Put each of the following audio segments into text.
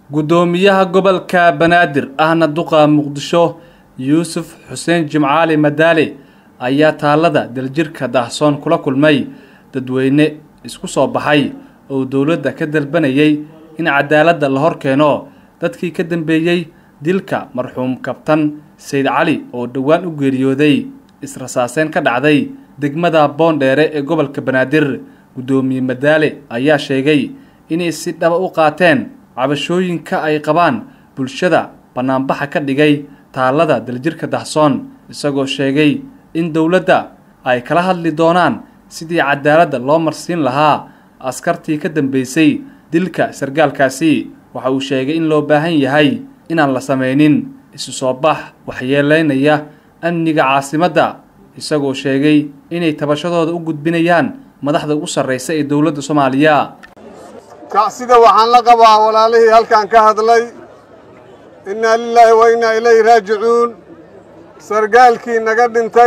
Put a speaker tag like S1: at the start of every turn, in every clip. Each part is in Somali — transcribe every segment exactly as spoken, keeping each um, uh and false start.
S1: gudoomiyaha gobolka Banaadir ahna duqa Muqdisho Yuusuf Xuseen Jimcaali Madaali ayaa taalada daljirka Dahsoon kula kulmay dadweyne isku soo baxay oo dawladda ka dalbanayay in cadaaladda la hor keeno dadkii ka dambeeyay dilka marxuum kabtan Sayd Cali oo dhawaan u geeriyooday israsaaseen ka dhacday degmada Boondheere ee gobolka Banaadir. Gudoomiye Madaali ayaa sheegay inay si dhab u qaateen cabashooyinka ay qabaan bulshada banaanbaxa ka dhigay taalada daljirka Dahsoon, isagoo sheegay in dawladda ay kala hadli doonaan sidii cadaaladda loo marsiin lahaa askartii ka dambeysay dilka sargaalkaasi. Waxa uu sheegay in loo baahan yahay inaan la sameynin isu soo bax waxyeeleynaya amniga caasimadda, isagoo sheegay inay tabashadooda u gudbinayaan madaxda ugu sarreysa ee dawladda Soomaaliya.
S2: kacsiga waxaan la qabaa walaalihii halkan ka hadlay inna lillahi wa inna ilayhi raaji'uun. sargaalkii naga dhintay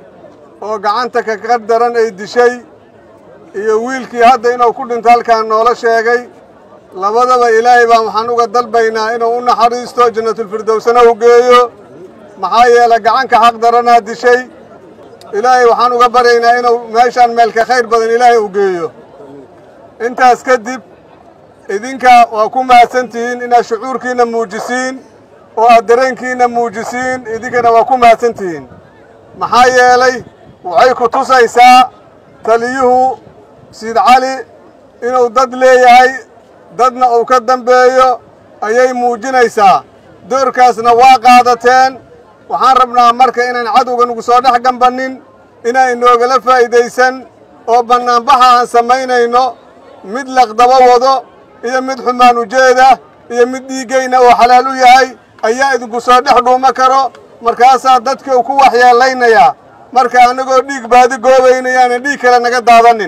S2: oo gacanta ka qadaran ay dishay iyo wiilkii hadda inuu ku dhinto halkan noola sheegay, labadaba ilaahay baan waxaan uga dalbaynaa inuu u naxariisto jannatul firdawsana u geeyo, maxaa yeelay gacanka xaq daranaa dishay. ilaahay waxaan uga baryaynaa inuu meeshaan meel ka khayr badan ilaahay u geeyo. intaas kadib idinka waa ku mahadsantihiin inaad shucuurkiina muujisiin oo aad dareenkiina muujisiin, idinkana waa ku mahadsantihiin. maxaa yeelay waxay ku tusaysaa taliyuhu Sayd Cali inuu dad leeyahay, dadna uu ka dambeeyo ayay muujinaysaa. doorkaasna waa qaadateen. waxaan rabnaa marka inaan cadowga nugu soo dhex gambanin, inaan inoogala faa'iidaysan oo bannaanbaxa aan samaynayno mid laqdaba wado iyo mid xumaan ujeeda iyo mid dhiiggayna oo xalaal u yahay ayaa idinku soo dhex dhuuma karo, markaasaa dadka ku waxyeelaynayaa. marka annagoo dhiig baadi goobaynayaana dhiig kale naga daadanin.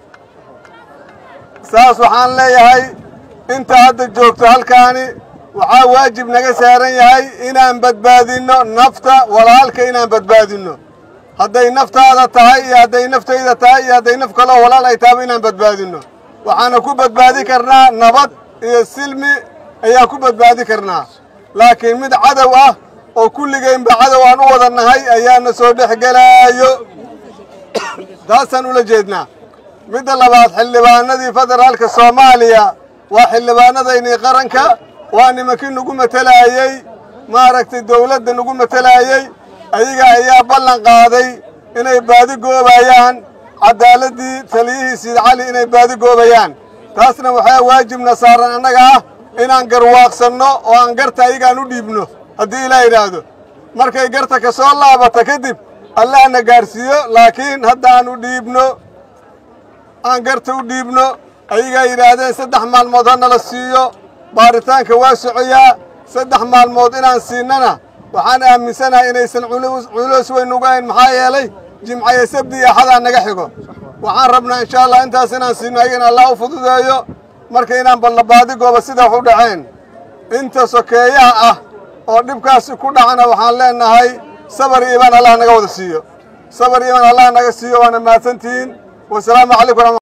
S2: saas waxaan leeyahay inta hadda joogto halkaani waxaa waajib naga saaran yahay inaan badbaadinno nafta walaalka, inaan badbaadinno. hadday naftaada tahay iyo hadday naftayda tahay iyo hadday naf kaloo walaal ay tahayba inaan badbaadinno. waxaana ku badbaadi karnaa nabad iyo silmi ayaan ku badbaadi karnaa. laakiin mid cadow ah oo kulligaynba cadow aan u wada nahay ayaana soo dhex gelaayo. taasaan ula jeednaa. midda labaad, xildhibaanadii federaalka Soomaaliya waa xildhibaanadaynii qaranka, waa nimankii nagu matalaayey maaragtay dawladda nagu matalaayey. ayaga ayaa ballan qaaday inay baadi goobayaan cadaaladii taliyihii Sayd Cali, inay baadi goobayaan. taasna waxaa waajibna saaran annaga ah inaan garwaaqsanno oo aan garta ayagaan u dhiibno haddii ilaa yidhaahdo. markay garta ka soo laabata kadib allahna gaarsiiyo, laakiin hadda aan u dhiibno, aan garta u dhiibno. ayagaa yidhaahdeen saddex maalmood ha nala siiyo, baaritaanka waa socoyaa. saddex maalmood inaan siinana waxaan aaminsanahay inaysan culus weyn uga hayn, maxaa yeelay jimcaye sabti iyo axadaa naga xigo. waxaan rabnaa insha allah intaas inaan siino ayagana allah u fududeeyo. marka inaan ballabaadi gooba sida wax u dhaceen inta sokeeyaha ah oo dhibkaasi ku dhacana waxaan leenahay sabar iyo iimaan allah naga wada siiyo. sabar iyo iimaan allah naga siiyo. waana mahadsantihiin. wasalaamu calaykum.